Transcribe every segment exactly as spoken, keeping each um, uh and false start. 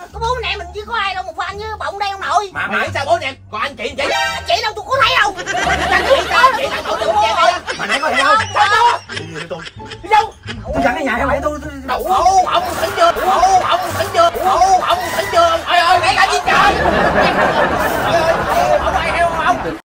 có bố anh em mình chứ có ai đâu, một anh với bọng đây ông nội. Mà mày sao bố anh em, còn anh chị chị? Anh chị đâu tôi có thấy đâu. Anh chị sao? Chị thằng cậu tự che đây. Mà nãy có thấy không? Sao tôi? Tôi. Đi đâu? Tôi dẫn cái nhà mày tôi đủ ông tỉnh chưa? Đủ ông tỉnh chưa? Đủ ông tỉnh chưa? Trời ơi, nãy cả gì trời. Trời ơi, ông ai heo không?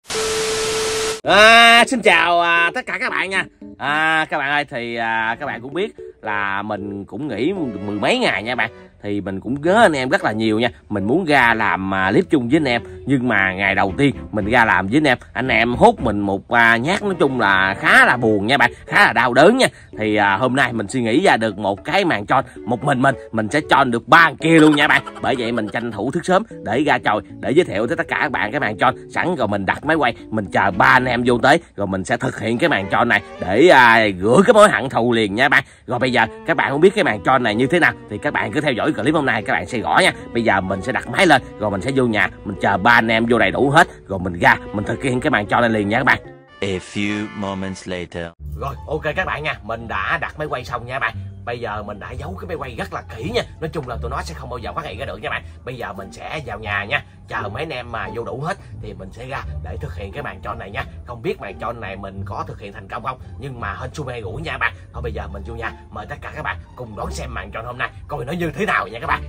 À, xin chào à, tất cả các bạn nha. À, các bạn ơi, thì à, các bạn cũng biết là mình cũng nghỉ mười mấy ngày nha bạn. Thì mình cũng nhớ anh em rất là nhiều nha. Mình muốn ra làm à, clip chung với anh em. Nhưng mà ngày đầu tiên mình ra làm với anh em, anh em hút mình một à, nhát, nói chung là khá là buồn nha bạn, khá là đau đớn nha. Thì à, hôm nay mình suy nghĩ ra được một cái màn tròn. Một mình mình, mình sẽ tròn được ba kia luôn nha bạn. Bởi vậy mình tranh thủ thức sớm để ra chòi, để giới thiệu tới tất cả các bạn cái màn tròn. Sẵn rồi mình đặt máy quay, mình chờ ba anh em vô tới, rồi mình sẽ thực hiện cái màn tròn này để à, rửa cái mối hận thù liền nha bạn. Rồi bây giờ các bạn không biết cái màn tròn này như thế nào thì các bạn cứ theo dõi clip hôm nay các bạn sẽ rõ nha. Bây giờ mình sẽ đặt máy lên, rồi mình sẽ vô nhà, mình chờ ba anh em vô đầy đủ hết, rồi mình ra mình thực hiện cái màn tròn này liền nha các bạn. A few moments later. Rồi ok các bạn nha, mình đã đặt máy quay xong nha bạn. Bây giờ mình đã giấu cái máy quay rất là kỹ nha. Nói chung là tụi nó sẽ không bao giờ phát hiện ra được nha bạn. Bây giờ mình sẽ vào nhà nha, chờ mấy anh em mà vô đủ hết thì mình sẽ ra để thực hiện cái màn tròn này nha. Không biết màn tròn này mình có thực hiện thành công không, nhưng mà hên xui mê rủi nha bạn. Thôi bây giờ mình vô nhà, mời tất cả các bạn cùng đón xem màn tròn hôm nay coi nó như thế nào nha các bạn.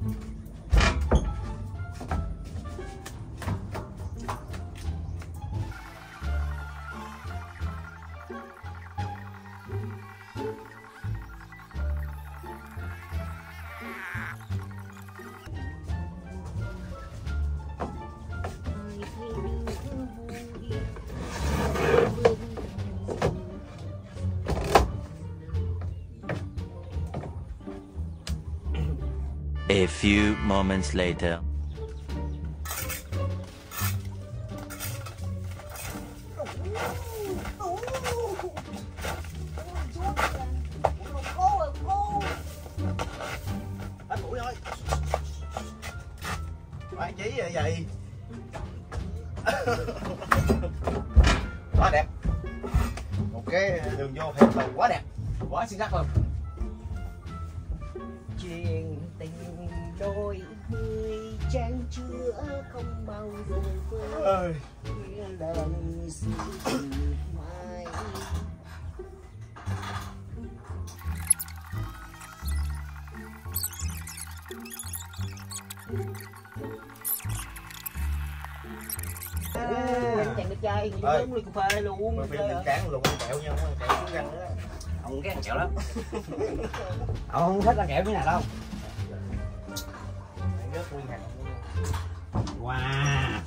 A few moments later. Hết mũi thôi. Bạn chỉ vậy vậy. Quá đẹp. Một cái đường vô hẹp đầu quá đẹp, quá xinh sắc luôn. Chuyện tình đôi mươi trang chưa không bao giờ vơi lần xin mai. Chàng đẹp trai uống ly cà phê luôn. Mà phim mình cán luôn kẹo nha, kẹo trứng răng đó. Ông ghét ăn kẹo lắm. Ông không thích ăn kẹo như nào đâu. Rất nguyên hạt. Wow.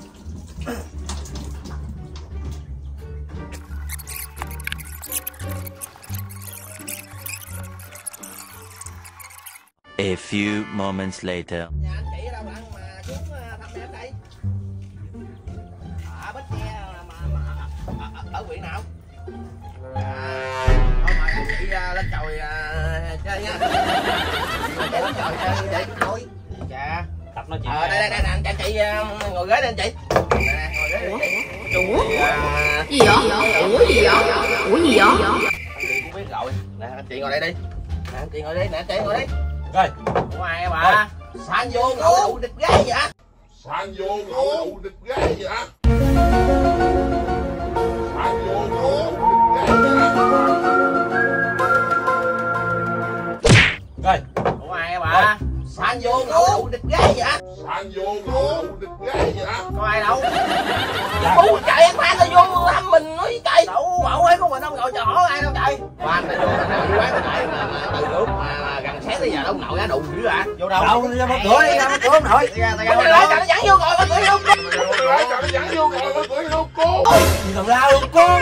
A few moments later. Nhà anh chị ở đâu bạn mà xuống thăm em đây? Ở Bến Tre mà, mà ở, ở huyện nào? À, thôi mời anh chị lên chòi chơi nha. Chơi lên chòi chơi vậy thôi. Dạ. Tập nói chuyện. Ờ đây đây đây nè anh chị ngồi ghế đây anh chị. Nè ngồi ghế đây. Ủa? Gì vậy? Ủa gì vậy? Ủa gì vậy? Anh chị cũng biết rồi. Nè anh chị ngồi đây đi. Nè anh chị ngồi đi, nè anh chị ngồi đi. Rồi. Ủa ai em bà? San vô ngồi đụ địch gái vậy hả? San vô ngồi đụ địch gái vậy hả? San vô ngồi đụ địch gái vậy hả? Rồi. Ủa ai em bà? San vô ngồi đụ địch gái vậy hả? San vô ngồi đụ địch gái vậy hả? Có ai đâu? Bố chạy em phan tao vô thăm mình nói với trời. Đâu bậu ấy của mình đâu ngồi chờ hỏi ai đâu trời. Phan tao vô thằng nào quán tại mà từ lúc mà gần sáng tới giờ ông nội á đụng dữ hả? Vô đâu? Đâu ra mở cửa đi, ra mở cửa ông nội. Bây giờ lại cho nó dẫn vô ngồi mở cửa luôn. Lại cho nó dẫn vô ngồi mở cửa luôn cô. Gì tào lao luôn cô.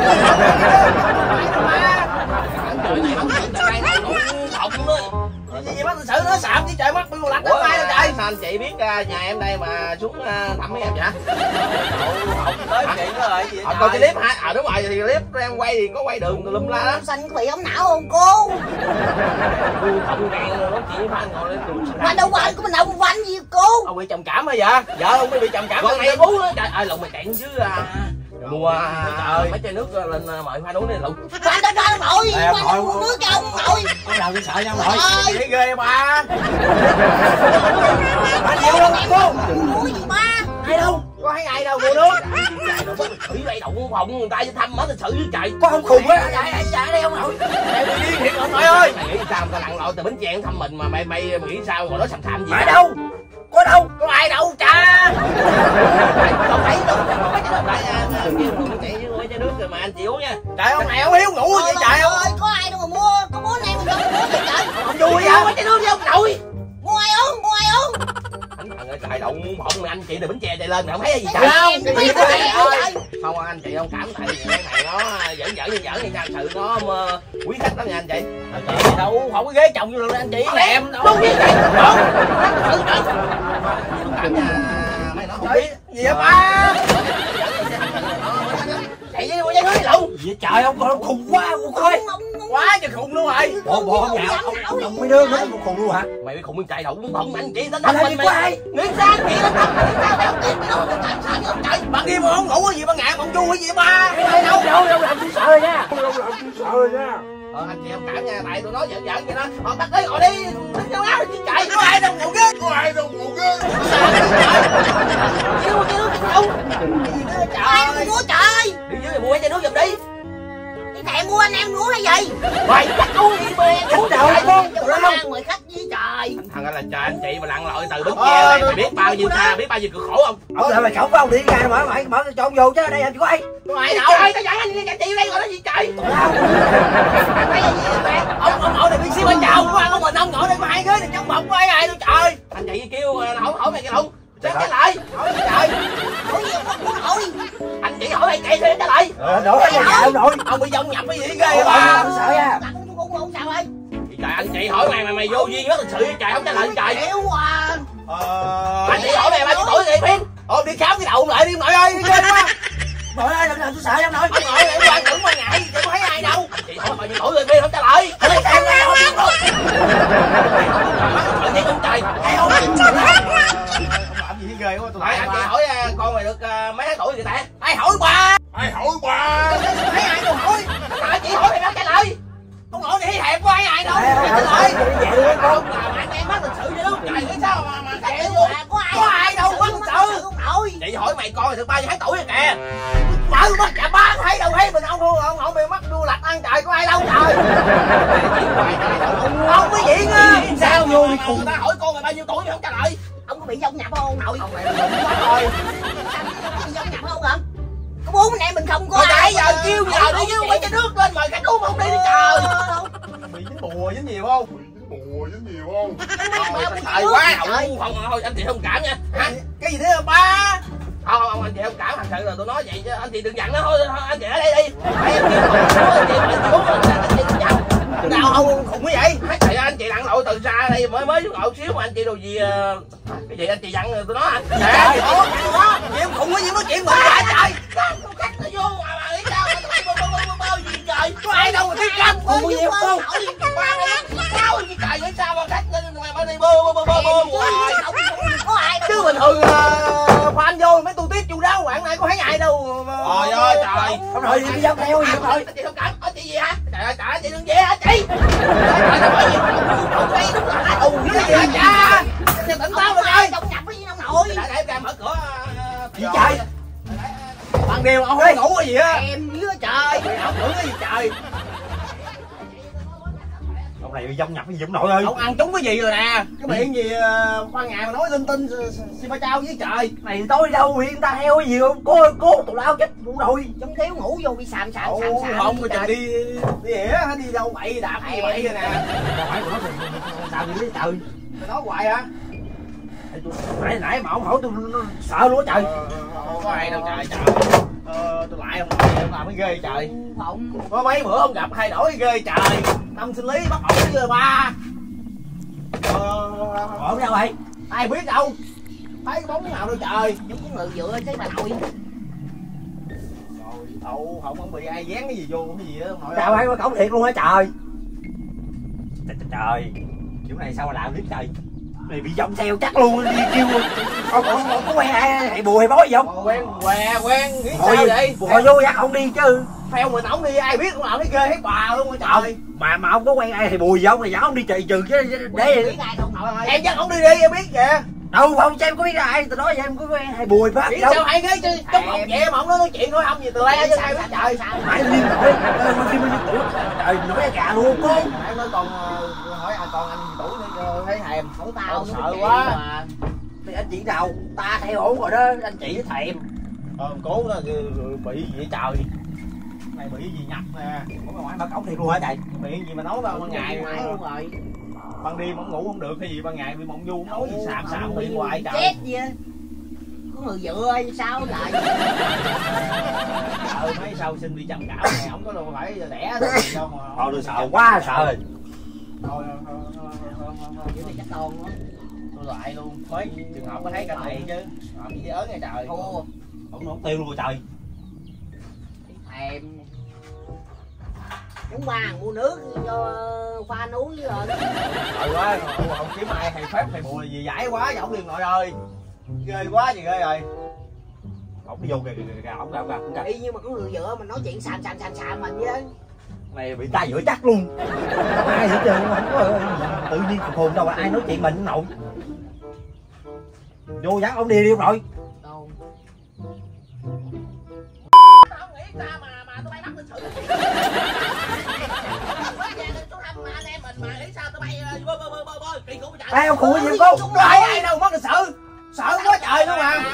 Trời này không nhận tại đây nó thọng nữa. Gì bác sự nó sạm chứ trời, mắt tôi còn lạnh đâu ai đâu trời. Sao anh chị biết uh, nhà em đây mà xuống uh, thăm mấy em vậy? Không tới chị nó rồi gì vậy? Coi clip hả? À đúng rồi, thì clip em quay thì có quay đường tùm lum la lắm. Xanh có bị ống não không cô? Không ghen luôn đó chị Phan ngồi lên đường. Mà đâu quanh của mình đâu quanh gì cô? Ông bị trầm cảm hả vậy? Vợ ông mới bị trầm cảm. Con này bú đó trời ơi, lộn mày cạn chứ à. mua mấy chai nước lên mời pha uống đi Lụ. Pha cho cho ông nội, pha uống nước cho ông nội. Có nào tôi sợ nha ông nội. Thấy ghê ba. Ba chịu đâu cô. Mua gì ba? Ai đâu? Có thấy ai đâu mua nước. Trời đâu có thử đây đậu phòng người ta thăm hết lịch sự với trời. Có không khùng á. Chạy chạy chạy đây ông nội. Mày đi điên thiệt ông nội ơi. Mày nghĩ sao tao lặn lội từ Bến Tre thăm mình mà mày mày mày nghĩ sao ngồi đó sầm sàm gì? Ở đâu? Có đâu? Có ai đâu cha. Không thấy đâu. Phải kêu phụ chạy với mấy chai nước rồi mà anh chịu nha. Trời ông này ông hiếu ngủ gì trời ơi, có ai đâu mà mua, có bố này mình đâu mua gì trời. Không vui đâu, mấy chai nước với ông nội. Mua ai uống, mua ai uống. Anh thằng ơi trời đậu hổng anh chị từ Bến Tre chạy lên mà không thấy gì trời. Không, cái gì trời. Không anh chị không cảm thấy cái này nó giỡn giỡn như giỡn thì thật sự nó quý khách lắm nha anh chị. Anh chị đâu không có ghế chồng vô luôn anh chị. Em đâu. Không biết vậy. Không. Cảm nha. Mày nói không biết. Gì vậy ba? Chạy với mua giấy nước đi Lụ. Gì trời ông con khùng quá ông coi. Quá trời khùng luôn rồi. Bộ bộ không dạo ông ông mấy đứa nó khùng luôn hả? Mày bị khùng bên chạy đậu không anh chị đến Anh thăm làm mình gì có ai? nghĩ sao chị đến thăm mình sao đeo tiền đâu làm sao vậy ông trời. Bạn đi mà không ngủ cái gì mà ngại mà ông vui cái gì ba. Đâu đâu đâu làm tôi sợ rồi nha. Đâu làm tôi sợ rồi nha. Ờ anh chị em cảm nha tại tôi nói giỡn giỡn vậy đó. Họ bắt tới ngồi đi thích nhau áo chị chạy có ai đâu ngủ ghế. Có ai đâu ngủ ghế. Kêu kêu đâu. Ai đâu mà mua trời. Đi dưới mua chai nước giùm đi. Cái thèm mua anh em uống hay gì? Mày chắc uống đi bê. Uống trời con. Mời khách với trời. Thằng là trời anh chị mà lặn lội từ Bến Tre này mày biết bao nhiêu xa biết bao nhiêu cực khổ không? Ông lại mày cổng với ông đi ra mở mày mở cho ông vô chứ ở đây làm gì có ai. Mày đâu? Trời tao dẫn anh đi chị đây gọi nó gì trời? Ông ông ngồi đây bị xíu bên chào của ăn của mình ông ngồi đây có hai ghế này trong phòng có ai ai đâu trời. Anh chị kêu hỏi hỏi mày cái đâu? Chết cái lại. Hỏi trời. Hỏi gì ông muốn hỏi. Anh chị hỏi mày chạy thôi trả lại. Ờ đổi cái nhà ông nội. Ông bị dông nhập cái gì ghê mà. Tôi sợ nha. Không sao ơi. Trời anh chị hỏi mày mày mày vô duyên rất là sự trời không trả lời trời. Hiểu à. Ờ anh chị hỏi mày bao nhiêu tuổi vậy Phiên? Ồ đi khám cái đầu lại đi nội ơi ghê quá. Nội ơi, làm tôi sợ lắm nội. Ông nội này quan tưởng mà ngại, chứ có thấy ai đâu. Chị hỏi bao nhiêu tuổi rồi Phiên không trả lời. Em nghe không biết đâu. Chuyện gì không trời. Em không biết. Ông làm gì ghê quá tôi. Anh chị hỏi con mày được mấy tháng tuổi vậy ta? Ai hỏi ba? Ai hỏi bà? Thấy ai đâu hỏi. Mà chị hỏi mày đâu trả lời. Ông nội này hẹp quá ai ai đâu. Trả lời. Không là anh em bắt lịch sự vậy đó. Trời cái sao mà mà kệ luôn. Có ai đâu có lịch sự. Chị hỏi mày con mày được bao nhiêu tháng tuổi rồi kìa. Mở mắt cả ba thấy đâu thấy mình ông không ông ông bị mắt đua lặt ăn trời có ai đâu trời. Ông mới diễn á. Sao vô đi cùng ta hỏi con mày bao nhiêu tuổi mà không trả lời. Ông có bị dông nhập không nội? Ông này là quá rồi. Dông nhập không hả? Có bốn anh em mình không có Rồi ai. nãy giờ kêu giờ đi với mấy chai nước lên mời khách uống không đi đi trời. Bị dính bùa dính nhiều không? Bùa dính nhiều không? Thời quá không không thôi anh chị thông cảm nha. Cái gì thế ba? Không không anh chị thông cảm thật sự là tôi nói vậy chứ anh chị đừng giận nó thôi anh chị ở đây đi. Phải em kêu anh chị phải xuống anh chị đừng giận. Nào không khùng cái vậy? Tại anh chị lặn lội từ xa đây mới mới xuống ngồi xíu mà anh chị đồ gì cái gì anh chị giận tôi nói anh. Trời ơi đó. Em khùng cái gì nói chuyện mà trời. Khách nó vô mà mà nghĩ sao mà bơ bơ bơ bơ gì trời. Có ai đâu mà biết cam khùng gì không? Sao gì trời vậy sao mà khách mà đi bơ bơ bơ bơ bơ hoài. Có ai đâu. Chứ bình thường fan vô mấy tu tiết chu đáo quảng này có thấy ai đâu. Trời ơi trời. Ông nội đi dông theo gì thôi. Chị không cảm có chị gì hả? Trời ơi trời chị đừng về hả chị? Trời ơi bởi vì không đây đúng là hai tù dưới gì hả cha? Chị tỉnh táo rồi ơi. Dông nhập với ông nội. Để để em mở cửa. Gì trời? Ban đêm ông không ngủ cái gì á? Em với trời. Ông tưởng cái gì trời? Ông này bị dông nhập cái gì ông nội ơi. Ông ăn trúng cái gì rồi nè? Cái miệng gì ban ngày mà nói linh tinh xì ba trao với trời. Này tôi đâu bị người ta theo cái gì không? Cố cố tụi lao chết cũng rồi. Trong thiếu ngủ vô bị sàm sàm sàm sàm. Không mà chừng đi đi ỉa đi đâu bậy đạp gì bậy rồi nè. Đâu phải của nó sao gì đấy trời. Mày nói hoài hả? Nãy nãy mà ông hỏi tôi sợ luôn trời. Không có ai đâu trời trời. Ờ, tôi lại không không làm cái ghê trời. Phụng. Có mấy bữa không gặp thay đổi ghê trời. Tâm sinh lý bắt ổn với ba. Ờ, Ổn đâu vậy? ai biết đâu. Thấy cái bóng nào đâu trời. Giống cái người dựa chứ bà nội. Trời ậu không không bị ai dán cái gì vô cái gì á nội. Sao ai có cổng thiệt luôn hả trời? Trời trời. Kiểu này sao mà làm biết trời. Này bị dông theo chắc luôn, đi kêu ông ông ông có quen ai hay bùa hay bói gì không? Quen què quen nghĩ Thôi sao vậy? bùa vô dắt ông đi chứ. Theo mình ổng đi ai biết ông nào thấy ghê hết bà luôn á trời. Mà mà ông có quen ai hay bùa gì không? Thì dẫn ông đi trì trừ chứ để Em dắt ổng đi đi em biết vậy. đâu không cho em có biết ai, tôi nói vậy em có quen hay bùa pháp gì Biết đâu. sao hay ghê chứ chút ông vậy mà ông nói chuyện thôi ông gì từ đây chứ ai biết trời. Mãi liên tuổi, mà khi bao nhiêu tuổi? Trời nói gà luôn cô. Em nói còn hỏi à còn anh gì tuổi nữa thấy thèm. Không tao Sợ quá. Thì anh chị nào? Ta theo ổn rồi đó, anh chị thèm. Ờ cố nó bị gì vậy trời. Này bị gì nhập nè. Ủa mà ngoại bà cổng thiệt luôn hả trời? Miệng gì mà nói vào ban ngày mãi luôn rồi. ban đêm ông ngủ không được hay gì ban ngày bị mộng du nói gì xàm xàm miệng hoài trời. Chết gì á. Có người dựa hay sao lại. Sợ mấy sau sinh bị trầm cảm này không có đâu phải đẻ gì đâu mà. Thôi tôi sợ quá sợ rồi. Thôi thôi thôi thôi thôi. Vậy thì chắc toàn quá. Tôi lại luôn mấy trường hợp có thấy cả này chứ làm gì ớn nghe trời. Thua. Không nó tiêu luôn rồi trời. Thèm. Chúng ba mua nước cho pha uống với rồi. Trời quá không kiếm ai thầy phép thầy bùa gì giải quá ổng liền nội ơi. Ghê quá gì ghê rồi. Ổng đi vô kìa kìa kìa ổng gặp gặp gặp. Y nhưng mà có người dựa mình nói chuyện xàm xàm xàm xàm mình với. Này bị ta dựa chắc luôn. Không ai hết trơn, không có tự nhiên phục hồn đâu mà ai nói chuyện mình nội. Vô dắt ông đi đi rồi. Đâu. Tao nghĩ sao mà mà tụi bay bắt lịch sử. Anh em mình mà nghĩ sao tụi bay bơ bơ bơ bơ bơ kỳ cục trời. Ai ông khùng cái gì cô? Không ai ai đâu mất lịch sử. Sợ quá trời luôn mà.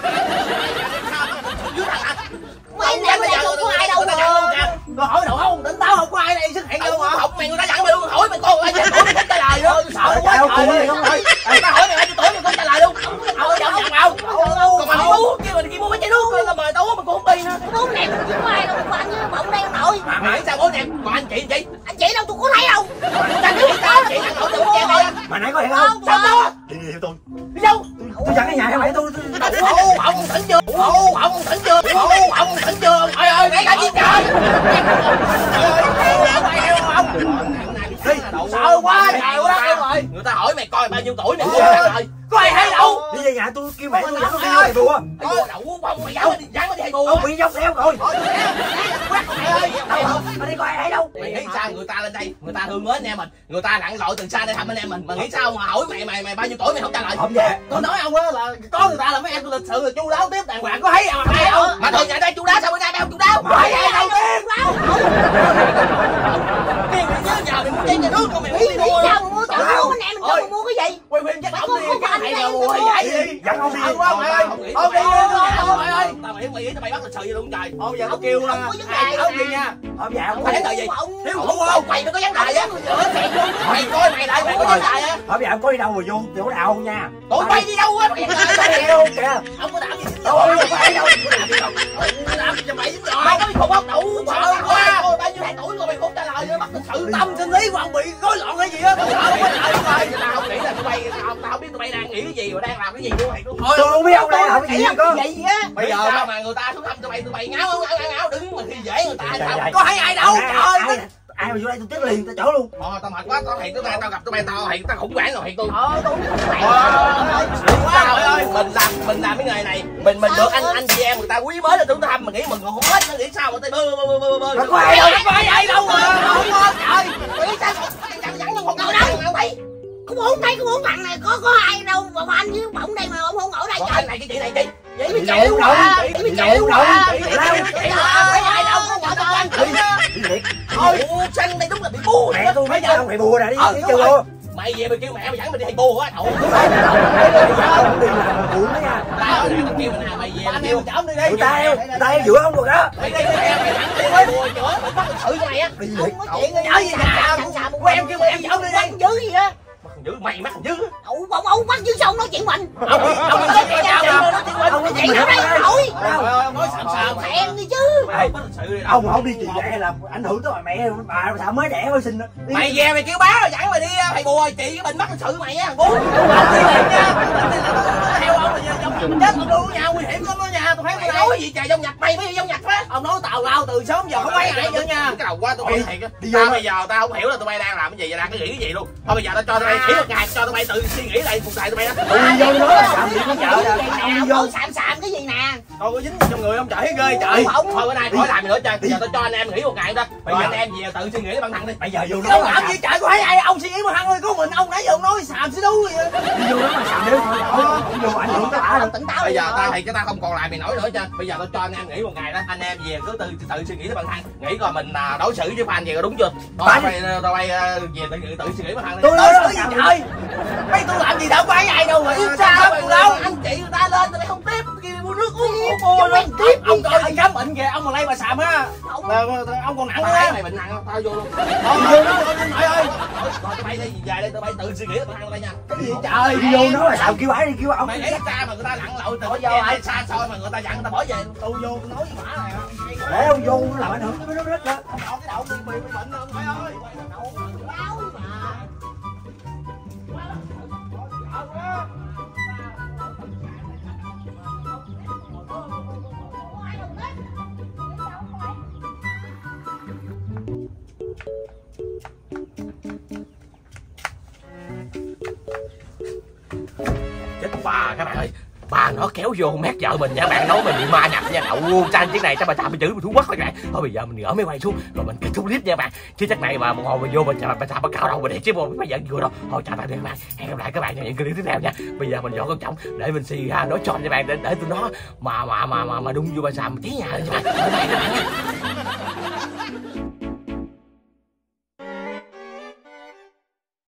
Mấy anh em ở đây không có ai đâu mà. Tôi hỏi đâu không tỉnh táo không có ai đây xuất hiện đâu mà. Học mày người ta dặn mày luôn hỏi mày con ai tuổi mày không trả lời luôn. Sợ quá trời luôn. Người ta hỏi mày bao nhiêu tuổi mày không trả lời luôn. Đâu dặn dặn đâu. Còn mà đi bú kêu mình đi mua mấy chai nước là mời tao uống mà cũng không đi nữa. Bốn nè không có ai đâu mà anh với bỗng đây ông nội. Mà mày sao bốn nè còn anh chị chị. Anh chị đâu tôi có thấy đâu. Anh chị tao chị tao tôi uống chai này. Mà nãy có hẹn không? Sao đó? Đi đi theo tôi. Đi đâu? Tôi dẫn cái nhà theo mày tôi. Ô ông tỉnh chưa? Ô ông tỉnh chưa? Ô ông tỉnh chưa? Trời ơi mấy cái gì trời? Sợ quá trời quá rồi. Người ta hỏi mày coi bao nhiêu tuổi mày mua rồi. Có ai hay đâu. Đi về nhà tôi kêu mẹ tôi dẫn theo mày bùa. Có đậu bông mày dẫn dẫn đi thầy bùa. Ông bị dốc theo rồi. Quát mày ơi. Mà đi có ai hay đâu. Mày nghĩ sao người ta lên đây, người ta thương mến anh em mình, người ta lặn lội từ xa để thăm anh em mình, mà nghĩ sao mà hỏi mày mày mày bao nhiêu tuổi mày không trả lời? Không vậy. Tôi nói ông á là có người ta là mấy em tôi lịch sự là chu đáo tiếp đàng hoàng có thấy mà hay không? Mà thường nhà đây chu đáo sao bữa nay bao chu đáo? Mày ai đâu tiên? Tiền mày nhớ giờ mày muốn chén nhà nước không mày muốn đi mua? Sao mà mua chợ mua anh em mình cho mua cái gì? Quay phim chắc ông đi cái này là mua hay vậy đi. Dẫn ông đi. Không ơi. Không đi mày ơi. Tao mày mày nghĩ tao mày bắt lịch sự gì luôn trời. Thôi giờ nó kêu ai áo đi nha. Không vậy Không có vấn đề gì. Thiếu hụt không? Mày nó có vấn đề á. Mày coi mày lại mày có vấn đề á. không vậy ông có đi đâu mà vô chỗ nào không nha. Tụi bay đi đâu á? Đâu kìa. Ông có đảm gì dính Đâu rồi. không phải đâu. Làm gì cho mày dính rồi. Mày có bị khùng không? Đủ sợ quá. Ôi bao nhiêu tuổi rồi mày không trả lời nữa. Bắt lịch sự tâm sinh lý của ông bị rối loạn hay gì á. Tao không có trả lời rồi. Tao không nghĩ là tụi bay tao tao không biết tụi bay đang nghĩ cái gì và đang làm cái gì luôn mày. Tôi không biết ông đang làm cái gì có. Gì á? Bây giờ sao mà người ta xuống thăm tụi bay tụi bay ngáo ngáo ngáo đứng mà khi dễ người ta sao? Có thấy ai đâu trời. Ai mà vô đây tôi chết liền tao chỗ luôn. Ờ tao mệt quá tao hẹn tụi bay tao gặp tụi bay tao hẹn tao khủng hoảng rồi hẹn tôi. Ờ tôi Trời ơi mình làm mình làm cái nghề này mình mình được anh anh chị em người ta quý mến là tưởng thăm mà nghĩ mừng còn không hết nó nghĩ sao mà tay bơ bơ bơ bơ bơ Có ai đâu. có ai đâu mà không có trời nghĩ sao chẳng chẳng một đâu đâu đâu thấy. Có bốn thấy có bốn thằng này có có ai đâu mà anh với bỗng đây mà ông không ở đây trời. trời. Anh này cái chị này chị vậy mới Nhậu chịu đâu. quá Mới chịu quá. Thấy ai đâu có nhỏ tao ăn Đi. thôi xanh đây đúng là bị bù Mẹ tôi mấy giờ mày bùa nè đi đi chưa luôn. mày về mày kêu mẹ mày dẫn mày đi thầy bùa á thầu Ông đi làm buồn đó nha. tao nãy tao kêu mày nè mày về mày kêu chở đi đi Người ta người ta giữa ông rồi đó. mày đi mày mày dẫn đi thầy bùa chữa mày bắt lịch sự cho mày á Đi đi. Không có chuyện nhớ gì nhà của em kêu mày em dẫn đi đi dữ gì á. mắc dữ mày mắc dữ Ông ông ông bắt dữ sao ông nói chuyện mình. ông ông nói chuyện nào mà nói chuyện mình Ông nói Chị ở đây nổi. ông nói sàm sàm Em đi chứ. mày bắt lịch sự đi Ông không đi chị mẹ là ảnh hưởng tới bà mẹ bà sao mới đẻ mới sinh. mày về mày kêu bá dẫn mày đi thầy bùa chị cái bệnh mắc lịch sự mày á bố ông đi liền nha theo ông là giống mình chết ông đưa nhà nguy hiểm lắm đó nha tôi thấy mày nói nói gì trời, dông nhặt mày mới dông nhặt á. Ông nói tào lao từ sớm giờ không mấy ai nữa nha. Cái đầu quá tụi bay thiệt á. Tao bây giờ tao không hiểu là tụi bay đang làm cái gì, đang cái nghĩ cái gì luôn. Thôi bây giờ tao cho tụi bay nghỉ một ngày, cho tụi bay tự suy nghĩ lại cuộc đời tụi bay đó. Đi vô nói là sạm gì nó chợ ra. Đi vô sạm sạm cái gì nè. Thôi có dính trong người không trời ghê trời. Thôi bữa nay khỏi làm gì nữa trời. Bây giờ tao cho anh em nghỉ một ngày đó. Bây giờ anh em về tự suy nghĩ bản thân đi. Bây giờ vô Ông nói làm gì trời, có thấy ai ông suy nghĩ bản thân thôi, có mình ông nãy giờ ông nói xàm xí đú vậy. đi vô nói mà sạm đéo thôi. Không vô ảnh hưởng tới bả đâu. Tỉnh táo. Bây giờ tao thì cái tao không còn lại mày nổi nữa chứ. Bây giờ tao cho anh em nghỉ một ngày đó, anh em về cứ tự tự suy nghĩ tới bản thân, nghĩ coi mình à, đối xử với fan gì có đúng chưa. Thôi tao bay tao bay về tự tự suy nghĩ bản thân đi. Tôi đối nói xử gì trời, mấy tôi làm gì đâu có ai đâu mà Yêu sao sao đâu đâu. Anh chị người ta lên tụi bay không tiếp. Mua nước uống uống uống tiếp. ông coi anh khám bệnh kìa, ông mà lây bà xàm á, ông còn nặng á. Mày bệnh nặng không? Tao vô luôn. Thôi vô đó mày ơi. Thôi tụi bay đi về đây, tụi bay tự suy nghĩ bản thân tụi bay nha. cái gì trời, đi vô nói là sạm kêu bả đi kêu ông. Mày nghĩ ra mà người ta lặn lội từ vô ai xa xôi mà người ta dặn người ta bỏ về, tôi vô tôi nói với bả này. Để ông vô nó làm ảnh hưởng tới nó rất đó. Ông đổ cái đầu bị bị bệnh không phải ơi. Chết bà các bạn ơi, bà nó kéo vô mét vợ mình nha bạn, nói mình bị ma nhập nha, đậu tranh chiếc này chắc bà chạm bị chửi bị thú quắc rồi các bạn. Thôi bây giờ mình gỡ máy quay xuống rồi mình kết thúc clip nha bạn, chứ chắc này mà một hồi mình vô mình chạm bà chạm bà cao đầu mình để chứ bộ bây giờ vừa đâu. Thôi chào tạm biệt các bạn, hẹn gặp lại các bạn trong những clip tiếp theo nha. Bây giờ mình dọn con chồng để mình xì ha nói tròn cho bạn, để để tụi nó mà mà mà mà mà đung vô bà xàm tí nhà nha bạn. Bye bye các bạn nha.